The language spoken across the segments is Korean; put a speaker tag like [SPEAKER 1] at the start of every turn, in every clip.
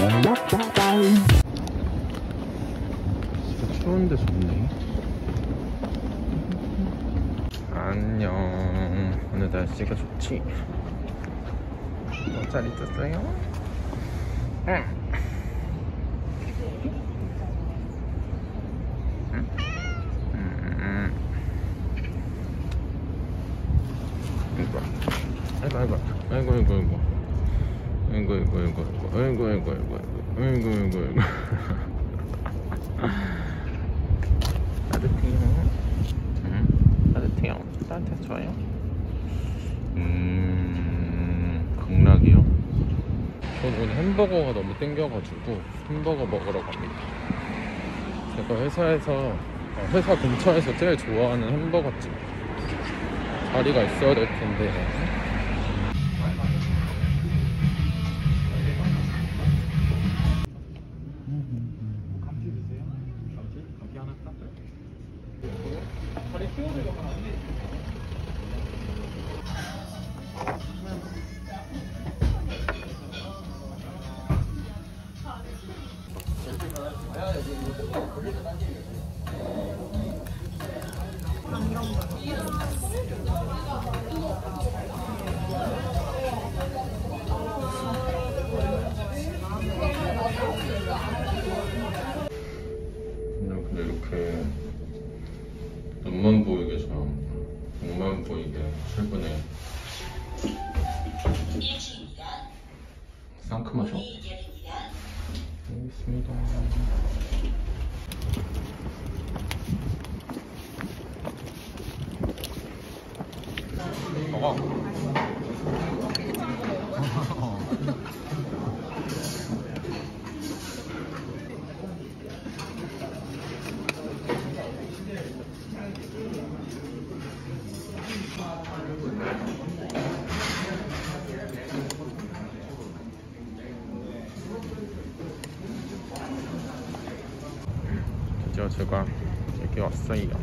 [SPEAKER 1] 진짜 추운데 좋네. 안녕. 오늘 날씨가 좋지? 잘 있었어요? 응. 아이고. 따뜻해요. 따뜻해요. 따뜻해서 좋아요. 극락이요? 전 오늘 햄버거가 너무 땡겨가지고 햄버거 먹으러 갑니다. 제가 회사 근처에서 제일 좋아하는 햄버거집. 자리가 있어야 될 텐데. 감기 드세요? 감기 하나 딱? 다리 띄워주려고 하는데. 근데 이렇게 눈만 보이게 목만 보이게 출근해. 상큼하죠? 여기 있습니다. 먹어. 드디어 제가 여기 왔어요.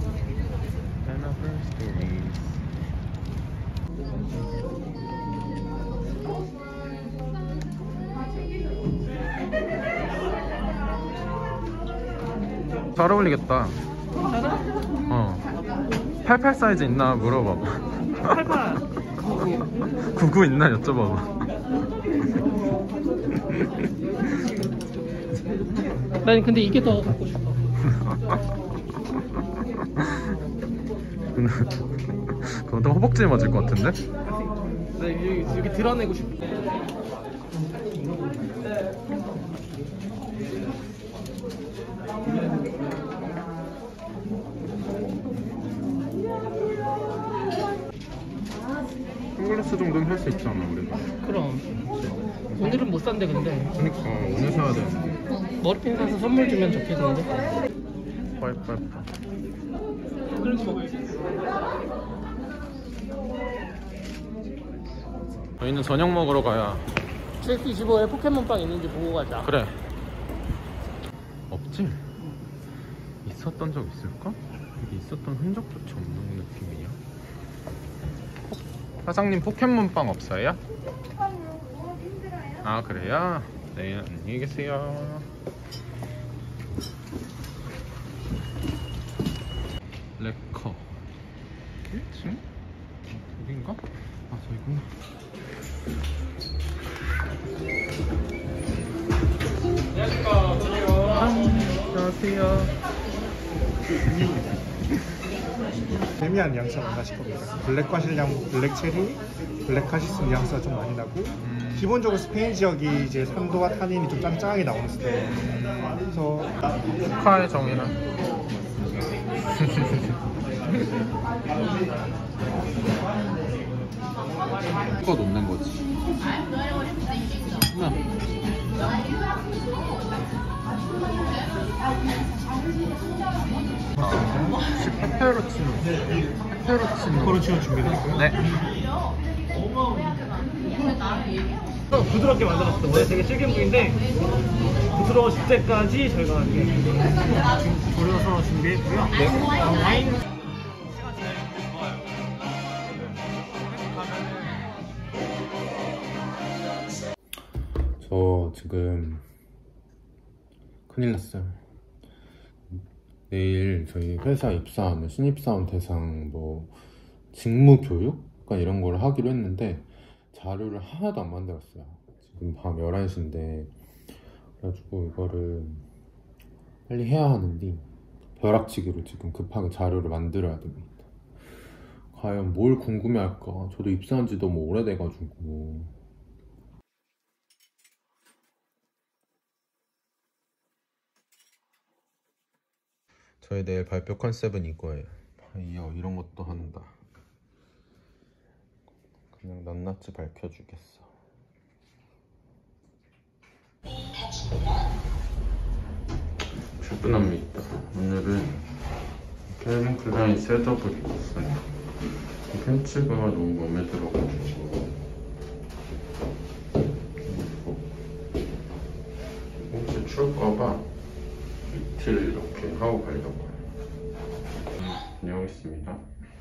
[SPEAKER 1] 잘 어울리겠다. 어. 88 사이즈 있나 물어봐봐.
[SPEAKER 2] 88
[SPEAKER 1] 99 있나 여쭤봐봐.
[SPEAKER 2] 난 근데 이게 더 갖고 싶어.
[SPEAKER 1] 그건 허벅지에 맞을 것 같은데?
[SPEAKER 2] 나 여기 드러내고 싶어.
[SPEAKER 1] 선글라스 정도는 할 수 있잖아 우리가.
[SPEAKER 2] 그럼 오늘은 못 산대 근데.
[SPEAKER 1] 그러니까 오늘 사야 되는데.
[SPEAKER 2] 머리핀 사서 선물 주면 좋겠는데.
[SPEAKER 1] 빠이빠이.
[SPEAKER 2] 그래서 먹어야지.
[SPEAKER 1] 저희는 저녁 먹으러 가야.
[SPEAKER 2] GS25에 포켓몬빵 있는지 보고 가자.
[SPEAKER 1] 그래. 없지? 있었던 적 있을까? 여기 있었던 흔적조차 없는 느낌이야. 사장님 포켓몬빵 없어요? 아 그래요? 네 안녕히 계세요. 레커 1층? 여긴가? 아 저기구나. 안녕하세요.
[SPEAKER 3] 데미안 뉘앙스가 많이 나실 겁니다. 블랙 체리, 블랙 카시스 뉘앙스가 좀 많이 나고 기본적으로 스페인 지역이 이제 산도와 타닌이 좀 짱짱하게 나오는 스타일. 그래서
[SPEAKER 1] 축하의 정의는 이거 놓는 거지. 혹시 페페로치노
[SPEAKER 3] 준비됐어요?
[SPEAKER 1] 네.
[SPEAKER 2] 부드럽게 만들었어. 원래 되게 질긴 부위인데 부드러워질 때까지 저희가 이렇게 졸여서 준비했고요.
[SPEAKER 1] 네.
[SPEAKER 2] 와인
[SPEAKER 1] 저 지금 큰일 났어요. 내일 저희 회사 입사하는 신입사원 대상 뭐 직무교육? 약간 이런 걸 하기로 했는데 자료를 하나도 안 만들었어요. 지금 밤 11시인데 그래가지고 이거를 빨리 해야 하는데 벼락치기로 지금 급하게 자료를 만들어야 됩니다. 과연 뭘 궁금해할까? 저도 입사한 지 너무 오래돼가지고. 저희 내일 발표 컨셉은 이거예요. 이런 것도 한다. 그냥 낱낱이 밝혀주겠어. 출근합니다. 오늘은 캘빈 클라인 셋업을 입었어요. 팬츠가 너무 마음에 들어가지고 혹시 추울까봐 니트를 이렇게 하고 가려고요. 다녀오겠습니다.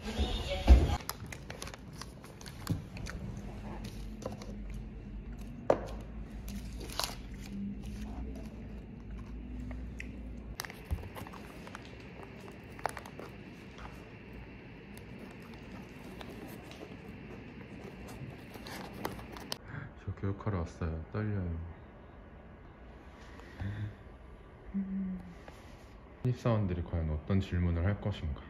[SPEAKER 1] 저 교육하러 왔어요. 떨려요. 신입사원들이 과연 어떤 질문을 할 것인가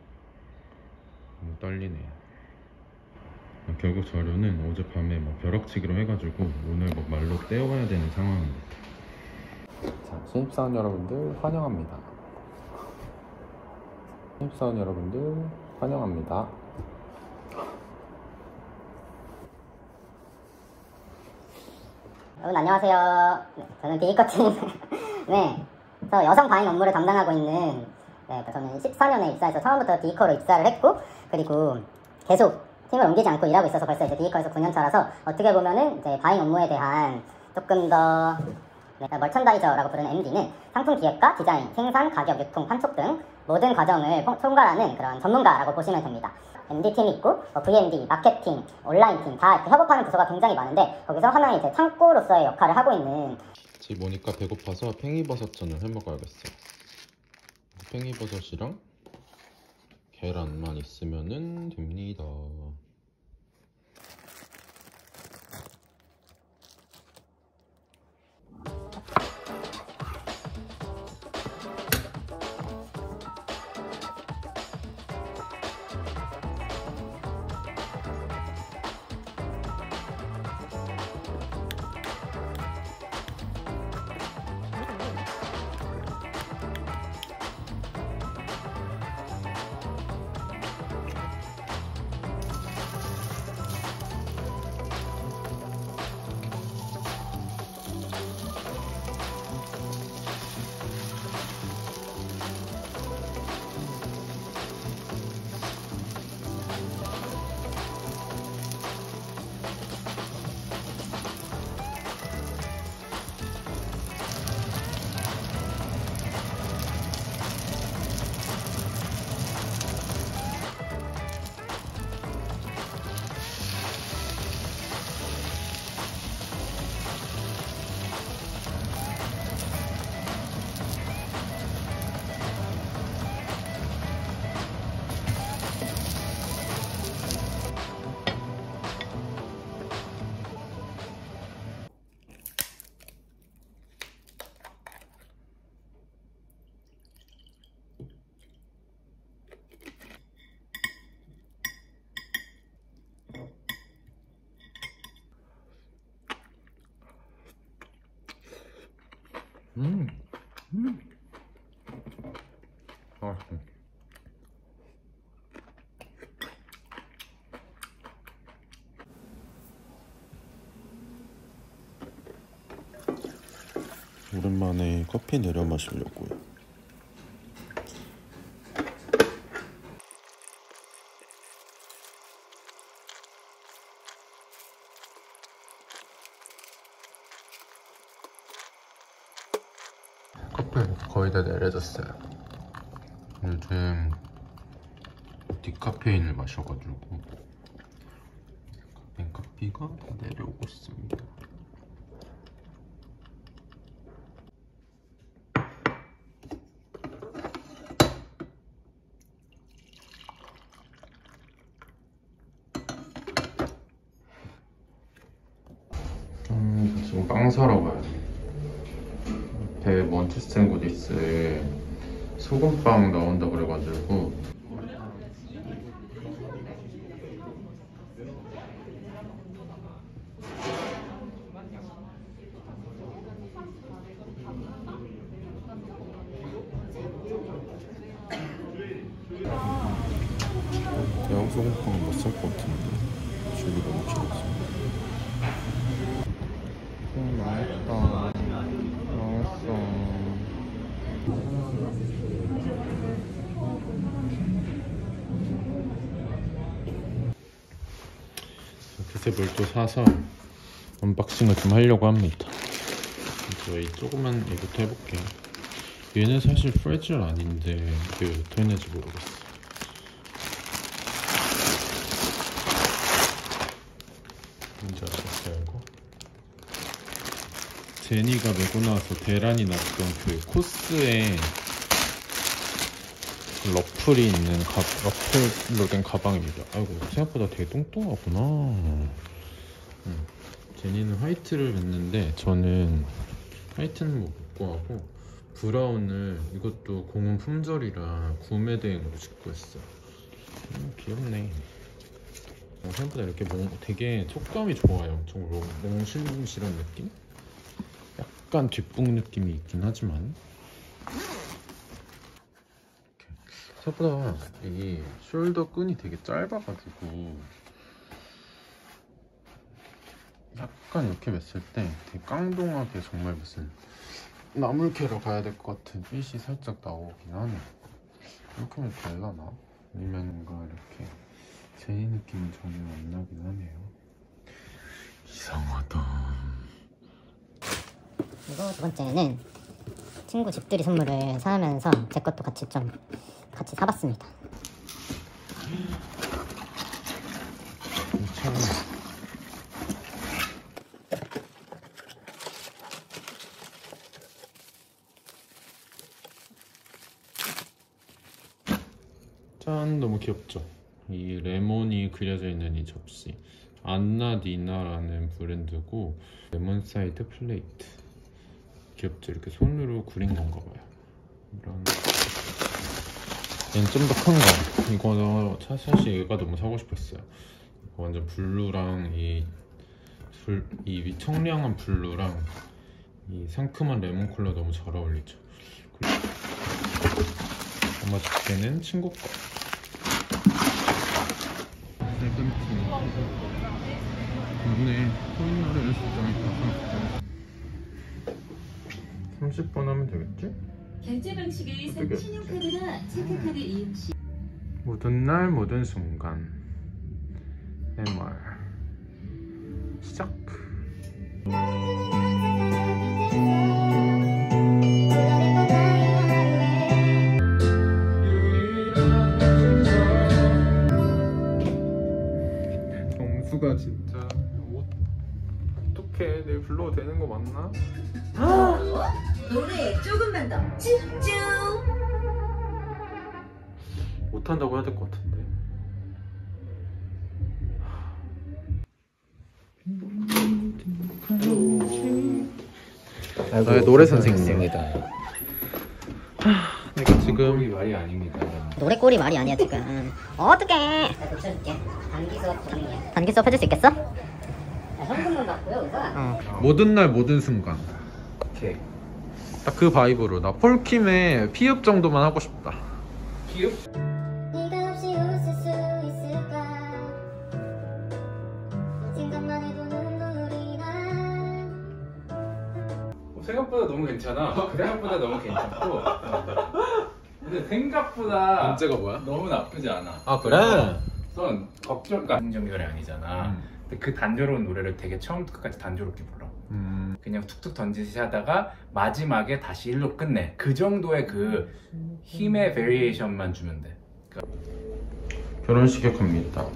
[SPEAKER 1] 너무 떨리네요. 결국 자료는 어젯밤에 막 벼락치기로 해가지고 오늘 막 말로 떼어가야 되는 상황입니다. 자, 신입사원 여러분들 환영합니다. 신입사원 여러분들 환영합니다.
[SPEAKER 4] 여러분 안녕하세요. 네, 저는 비니커튼 네, 저 여성 과잉 업무를 담당하고 있는 저는 14년에 입사해서 처음부터 디이커로 입사를 했고 그리고 계속 팀을 옮기지 않고 일하고 있어서 벌써 이제 디이커에서 9년 차라서 어떻게 보면은 이제 과잉 업무에 대한 조금 더 멀천다이저라고 부르는 MD는 상품 기획과 디자인, 생산, 가격, 유통, 판촉 등 모든 과정을 총괄하는 그런 전문가라고 보시면 됩니다. MD팀이 있고 VMD, 마케팅, 온라인팀 다 협업하는 부서가 굉장히 많은데 거기서 하나의 이제 창고로서의 역할을 하고 있는
[SPEAKER 1] 지금 오니까 배고파서 팽이버섯전을 해먹어야겠어요. 팽이버섯이랑 계란만 있으면 됩니다. 맛있어. 오랜만에 커피 내려 마시려고요. 커피 거의 다 내려졌어요. 요즘 디카페인을 마셔가지고 카페인가 다 내려오고 있습니다. 빵 사러 가요. 대 먼체스터 앤 구디스에 소금빵 나온다 그래가지고 대왕 소금빵은 못 살 것 같은데 줄이 너무 길었어. 맛있다. 맛있어. 그새 뭘 또 사서 언박싱을 좀 하려고 합니다. 저희 조그만 이것도 해볼게요. 얘는 사실 프레즐 아닌데 이게 왜 붙어있는지 모르겠어. 뭔지 알았어요 이거? 제니가 메고 나와서 대란이 났던 그 코스에 러플이 있는 러플로 된 가방입니다. 아이고 생각보다 되게 뚱뚱하구나. 제니는 화이트를 냈는데 저는 화이트는 못 구하고 브라운을 이것도 공원 품절이라 구매 대행으로 직구했어요. 귀엽네. 생각보다 이렇게 되게 촉감이 좋아요. 좀 몽실몽실한 느낌? 약간 뒷북 느낌이 있긴 하지만 생각보다 이 숄더 끈이 되게 짧아가지고 약간 이렇게 맸을 때 되게 깡동하게 정말 무슨 나물 캐러 가야 될 것 같은 핏이 살짝 나오긴 하네. 이렇게 하면 될라나? 아니면 뭔가 이렇게 제니 느낌이 전혀 안 나긴 하네요. 이상하다.
[SPEAKER 4] 그리고 두 번째는 친구 집들이 선물을 사면서 제 것도 같이 사봤습니다.
[SPEAKER 1] 괜찮아. 짠, 너무 귀엽죠? 이 레몬이 그려져 있는 이 접시 안나 니나라는 브랜드고 레몬 사이드 플레이트 귀엽죠? 이렇게 손으로 그린 건가 봐요. 이런 얘는 좀 더 큰 거. 이거 사실 얘가 너무 사고 싶었어요. 이거 완전 블루랑 이 청량한 블루랑 이 상큼한 레몬 컬러 너무 잘 어울리죠. 그리고 엄마 집게는 친구 거. 이번에 코인노래를 수정했다가 30번 하면 되겠지?
[SPEAKER 5] 결제 방식을 신용카드나 체크카드 이용 시
[SPEAKER 1] 모든 날 모든 순간 MR 시작. 정수가 진짜 어떡해. 내일 불러도 되는 거 맞나?
[SPEAKER 5] 노래에 조금만 더 집중.
[SPEAKER 1] 못한다고 해야 될 것 같은데. 노래 선생님입니다. 내가 지금
[SPEAKER 6] 말이 아닙니다.
[SPEAKER 4] 노래 꼴이 말이 아니야 지금. 어떡해. 내가 고쳐줄게. 단기 수업 중이야. 단기 수업 해줄 수 있겠어? 현금만 받고요 의사.
[SPEAKER 1] 모든 날 모든 순간
[SPEAKER 6] 오케이.
[SPEAKER 1] 딱 그 바이브로 나 폴킴의 피읍 정도만 하고 싶다.
[SPEAKER 6] 피읍?
[SPEAKER 4] 네가 없이 웃을 수 있을까? 생각만 해도 눈물이 나.
[SPEAKER 6] 생각보다 너무 괜찮아. 생각보다 너무 괜찮고. 근데 생각보다
[SPEAKER 1] 문제가 뭐야?
[SPEAKER 6] 너무 나쁘지 않아.
[SPEAKER 1] 아 그래?
[SPEAKER 6] 우선 걱정, 감정결이 아니잖아. 근데 그 단조로운 노래를 되게 처음부터 끝까지 단조롭게 불러. 그냥 툭툭 던지듯이 하다가 마지막에 다시 일로 끝내. 그 정도의 그 힘의 베리에이션만 주면 돼.
[SPEAKER 1] 결혼식에 갑니다.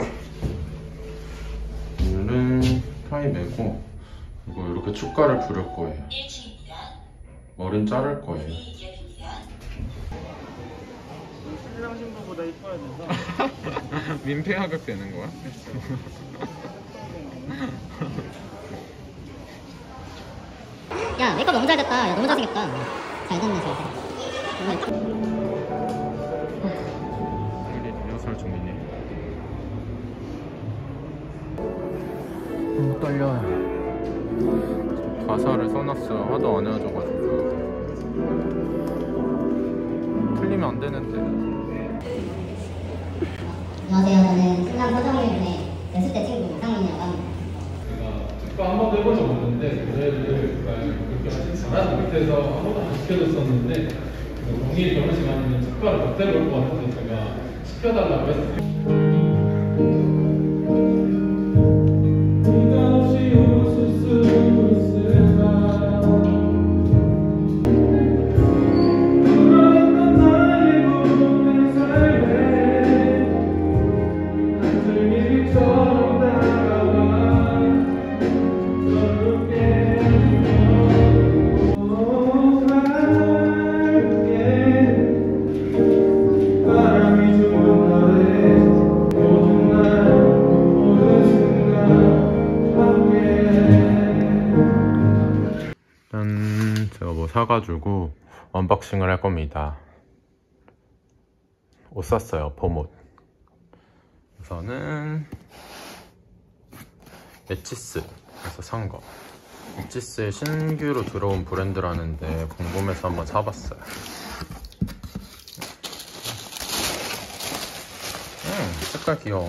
[SPEAKER 1] 오늘은 타이 메고 이거 이렇게 축가를 부를 거예요. 머리는 자를 거예요.
[SPEAKER 2] 신랑 신부보다 이뻐야 된다.
[SPEAKER 1] 민폐하격 되는 거야?
[SPEAKER 4] 야 메이크업 너무 잘 됐다. 야 너무 잘생겼다. 잘 됐네 잘 됐네.
[SPEAKER 1] 리허설 중이네. 너무 떨려요. 가사를 써놨어요. 하도 안 해가지고 틀리면 안 되는데.
[SPEAKER 4] 안녕하세요. 저는 신남 서정일군의 연습 때 친구 이상민이라고 합니다.
[SPEAKER 7] 제가 한 번도 해본 적 없는데 노래를 그렇게 하지 잘하지 못해서 한 번도 안 시켜줬었는데 동일 결혼식 하면 특가를 못 해볼 것 같아서 제가 시켜달라고 했어요.
[SPEAKER 1] 제가 뭐 사가지고 언박싱을 할 겁니다. 옷 샀어요. 봄옷. 우선은 엣지스에서 산 거. 엣지스의 신규로 들어온 브랜드라는데 궁금해서 한번 사봤어요. 색깔 귀여워.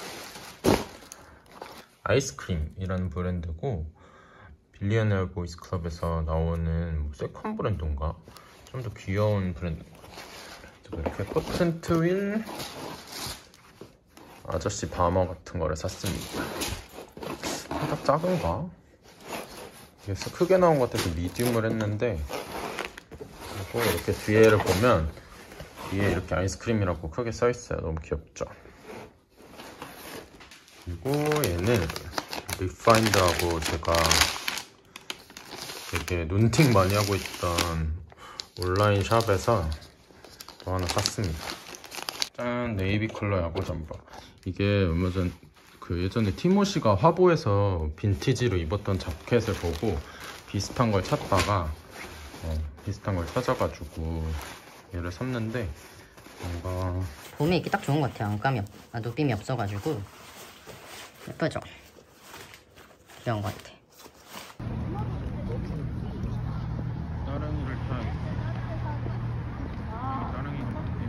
[SPEAKER 1] 아이스크림이라는 브랜드고 빌리어네어 보이스 클럽에서 나오는 세컨 브랜드인가? 좀 더 귀여운 브랜드. 이렇게 커튼 트윌 아저씨 바머 같은 거를 샀습니다. 살짝 작은가? 이게 크게 나온 것 같아서 미디움을 했는데, 그리고 이렇게 뒤에를 보면 뒤에 이렇게 아이스크림이라고 크게 써있어요. 너무 귀엽죠? 그리고 얘는 리파인드하고 제가 되게 눈팅 많이 하고 있던 온라인 샵에서 또 하나 샀습니다. 짠! 네이비 컬러 야구 잠바. 이게 얼마 전 예전에 티모시가 화보에서 빈티지로 입었던 자켓을 보고 비슷한 걸 찾다가 비슷한 걸 찾아가지고 얘를 샀는데 뭔가
[SPEAKER 4] 봄에 입기 딱 좋은 것 같아요. 안감이 노빔이 없어가지고 예쁘죠? 귀여운 것 같아.
[SPEAKER 1] 따릉이를 타야겠다. 따릉이는 어떻게?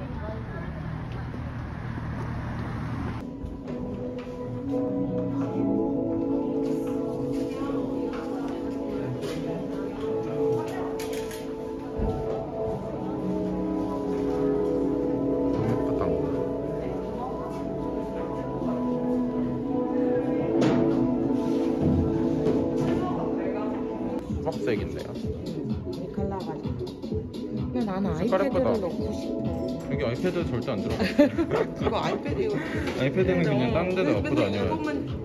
[SPEAKER 1] 수박색인데요.
[SPEAKER 8] 갈라가지고. 근데 나는
[SPEAKER 1] 색깔
[SPEAKER 8] 아이패드를
[SPEAKER 1] 예쁘다.
[SPEAKER 8] 넣고 싶어.
[SPEAKER 1] 여기 아이패드 절대 안 들어가.
[SPEAKER 8] 이거 아이패드
[SPEAKER 1] 아이패드는 그냥 딴 데다 갖고 다녀요.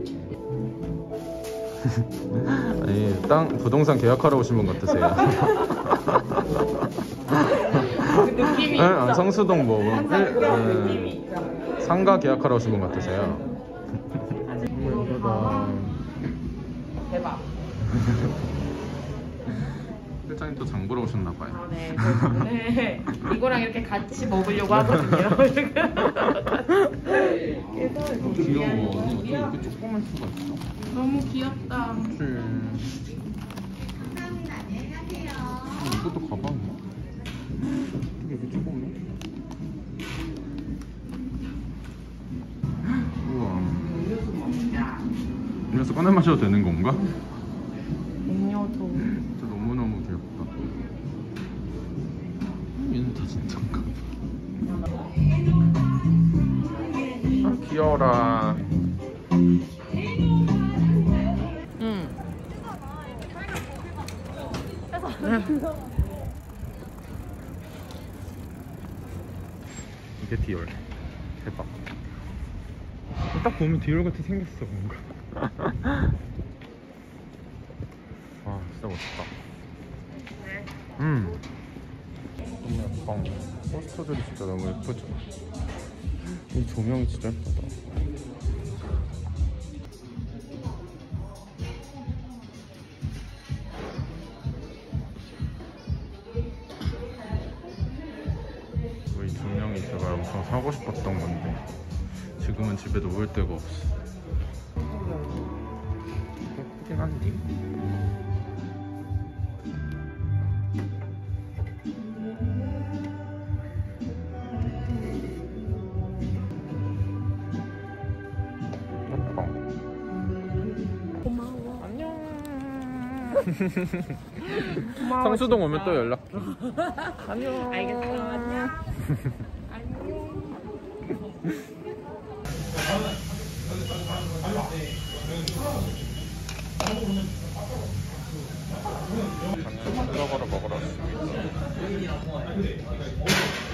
[SPEAKER 1] 아니 부동산 계약하러 오신 분 같으세요.
[SPEAKER 8] 느낌이
[SPEAKER 1] 있어. 성수동 뭐
[SPEAKER 8] 그런 느낌이 있잖아.
[SPEAKER 1] 상가 계약하러 오신 분 같으세요. 너무 예쁘다.
[SPEAKER 8] 대박.
[SPEAKER 1] 실장님 또 장 보러 오셨나봐요.
[SPEAKER 8] 네, 네. 이거랑 이렇게 같이 먹으려고 하거든요.
[SPEAKER 1] 귀여워. 언니 어쩜 이렇게 조그만 수가 있어?
[SPEAKER 8] 너무 귀엽다.
[SPEAKER 1] 그치. 이것도 가방이야? 어떻게 이렇게 조그매? 우와. 음료수 꺼내 마셔도 되는 건가?
[SPEAKER 8] 음료도.
[SPEAKER 1] 진짜 너무너무 귀엽다. 얘는 다 진짜인가? 아 귀여워라. 이게 디올. 대박. 딱 보면 디올 같이 생겼어 뭔가. 와 진짜 멋있다. 너무 예뻐. 포스터들이 진짜 너무 예쁘죠. 이 조명이 진짜 예쁘다. 제가 엄청 사고 싶었던 건데 지금은 집에 놓을 데가 없어. 예쁘긴 한데. 성수동 오면 또 연락 줘. 안녕.
[SPEAKER 8] 알겠어. 안녕.
[SPEAKER 1] 저는 햄버거를 먹으러 왔습니다.